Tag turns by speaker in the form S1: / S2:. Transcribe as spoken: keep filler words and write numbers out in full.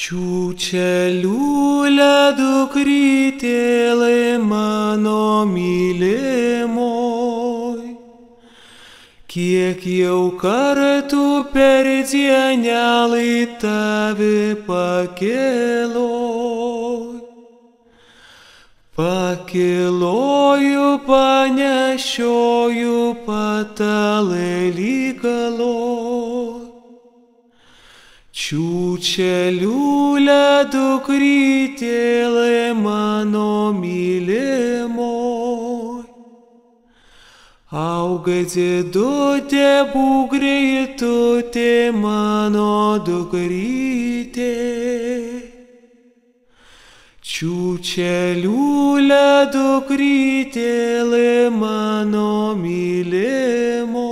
S1: Čiūčeliulė dukrytėlė mano mylimoj, kiek jau kartų per dienelį tave pakėloj. Pakėloju, panešioju patalėlį galoj. Čiūčeliulė dukrytėlė mano mylimoj, auga dėdutė, būk greitutė mano dukrytė. Čiūčeliulė dukrytėlė mano mylimoj.